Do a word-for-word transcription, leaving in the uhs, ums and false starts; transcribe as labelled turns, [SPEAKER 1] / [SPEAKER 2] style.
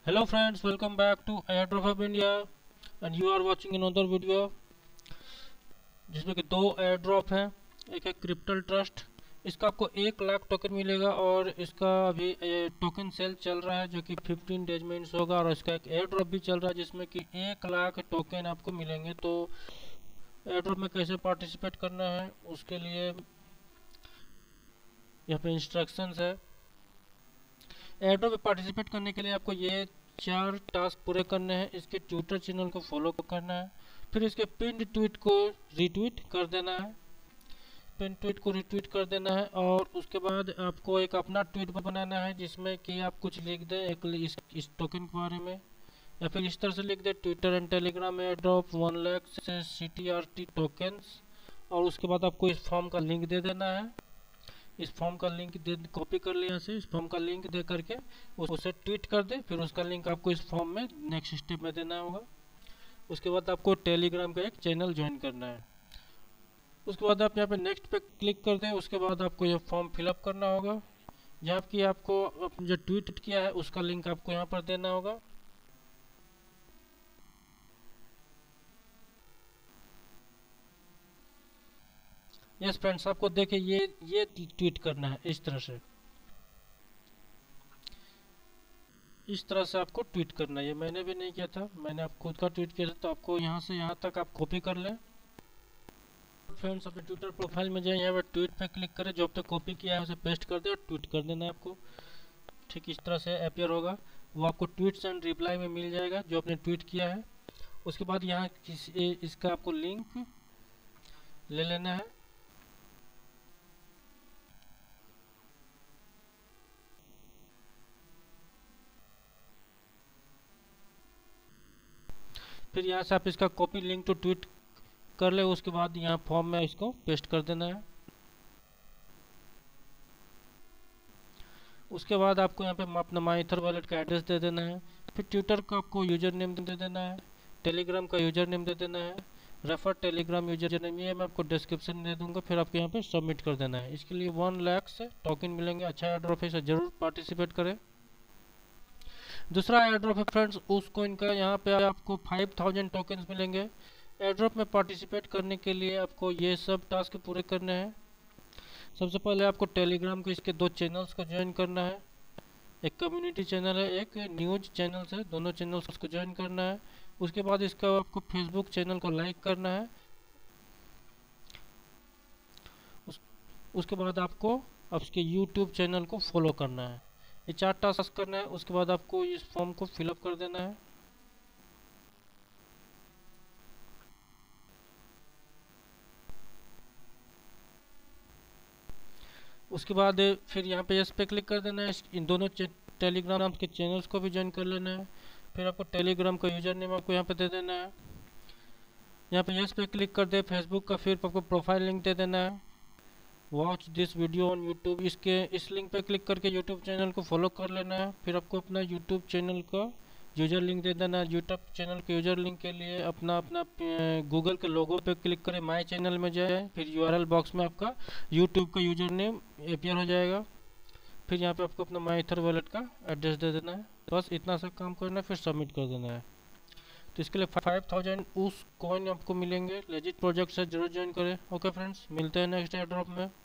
[SPEAKER 1] Hello friends, welcome back to Airdrop of India and you are watching another video जिसमें कि दो air drop हैं। एक है क्रिप्टल ट्रस्ट, इसका आपको एक लाख टोकन मिलेगा और इसका अभी टोकन सेल चल रहा है जो कि फिफ्टीन डेज में होगा। और इसका एक एयर ड्रॉप भी चल रहा है जिसमें कि एक लाख टोकन आपको मिलेंगे। तो एयर ड्रॉप में कैसे पार्टिसिपेट करना है उसके लिए यहाँ पे इंस्ट्रक्शंस है। एयर ड्रॉप में पार्टिसिपेट करने के लिए आपको ये चार टास्क पूरे करने हैं। इसके ट्विटर चैनल को फॉलो करना है, फिर इसके पिन ट्वीट को रीट्वीट कर देना है पिन ट्वीट को रिट्वीट कर देना है और उसके बाद आपको एक अपना ट्वीट बनाना है जिसमें कि आप कुछ लिख दें एक इस, इस टोकन के बारे में, या फिर इस तरह से लिख दें Twitter and Telegram air drop one lakh से C T R T tokens. और उसके बाद आपको इस फॉर्म का लिंक दे देना है। इस फॉर्म का लिंक दे कॉपी कर लिया से इस फॉर्म का लिंक दे करके उसे ट्वीट कर दे, फिर उसका लिंक आपको इस फॉर्म में नेक्स्ट स्टेप में देना होगा। उसके बाद आपको टेलीग्राम का एक चैनल ज्वाइन करना है। उसके बाद आप यहाँ पे नेक्स्ट पे क्लिक कर दें। उसके बाद आपको ये फॉर्म फिलअप करना होगा जहाँ की आपको जो ट्वीट किया है उसका लिंक आपको यहाँ पर देना होगा। यस फ्रेंड्स, आपको देखिए ये ये ट्वीट करना है इस तरह से इस तरह से आपको ट्वीट करना है। ये मैंने भी नहीं किया था, मैंने आप खुद का ट्वीट किया था। तो आपको यहाँ से यहाँ तक आप कॉपी कर लें। फ्रेंड्स अपने ट्विटर प्रोफाइल में जाए, यहाँ पर ट्वीट पे क्लिक करें, जो आपने कॉपी किया है उसे पेस्ट कर दे और ट्वीट कर देना है आपको। ठीक इस तरह से अपियर होगा, वो आपको ट्वीट्स एंड रिप्लाई में मिल जाएगा जो आपने ट्वीट किया है। उसके बाद यहाँ किसी इसका आपको लिंक ले लेना है। फिर यहाँ से आप इसका कॉपी लिंक टू ट्वीट कर ले। उसके बाद यहाँ फॉर्म में इसको पेस्ट कर देना है। उसके बाद आपको यहाँ पे अपना माई ईथर वॉलेट का एड्रेस दे देना है। फिर ट्विटर का आपको यूजर नेम दे देना है, टेलीग्राम का यूजर नेम दे देना है, रेफर टेलीग्राम यूजर नेम ये मैं आपको डिस्क्रिप्शन दे दूंगा। फिर आपको यहाँ पे सबमिट कर देना है। इसके लिए वन लाख से टोकन मिलेंगे। अच्छा एयर ड्रॉप है, इसे जरूर पार्टिसिपेट करें। दूसरा एयर ड्रॉप है फ्रेंड्स उस कॉइन का, यहाँ पे आपको फाइव थाउजेंड टोकन्स मिलेंगे। एयर ड्रॉप में पार्टिसिपेट करने के लिए आपको ये सब टास्क पूरे करने हैं। सबसे पहले आपको टेलीग्राम के इसके दो चैनल्स को ज्वाइन करना है। एक कम्युनिटी चैनल है, एक न्यूज चैनल है, दोनों चैनल्स को ज्वाइन करना है। उसके बाद इसका आपको फेसबुक चैनल को लाइक करना है। उस, उसके बाद आपको अब इसके यूट्यूब चैनल को फॉलो करना है। ये चार टास्क करना है। उसके बाद आपको इस फॉर्म को फिलअप कर देना है। उसके बाद फिर यहाँ पे यस पे क्लिक कर देना है। इन दोनों टेलीग्राम के चैनल्स को भी ज्वाइन कर लेना है। फिर आपको टेलीग्राम का यूजर नेम आपको यहाँ पे दे देना है। यहाँ पे यस पे क्लिक कर दे। फेसबुक का फिर आपको प्रोफाइल लिंक दे देना है। Watch this video on YouTube, इसके इस लिंक पे क्लिक करके यूट्यूब चैनल को फॉलो कर लेना है। फिर आपको अपना यूट्यूब चैनल का यूजर लिंक दे देना है। यूट्यूब चैनल के यूजर लिंक के लिए अपना अपना गूगल के लोगो पे क्लिक करें, माय चैनल में जाए, फिर यूआरएल बॉक्स में आपका यूट्यूब का यूजर नेम अपियर हो जाएगा। फिर यहाँ पे आपको अपना माई ईथर वॉलेट का एड्रेस दे देना है। बस इतना सा काम करना है, फिर सबमिट कर देना है। तो इसके लिए फाइव थाउजेंड उस कॉइन आपको मिलेंगे। लेजिट प्रोजेक्ट से जरूर ज्वाइन करें। ओके फ्रेंड्स, मिलते हैं नेक्स्ट एयर ड्रॉप में।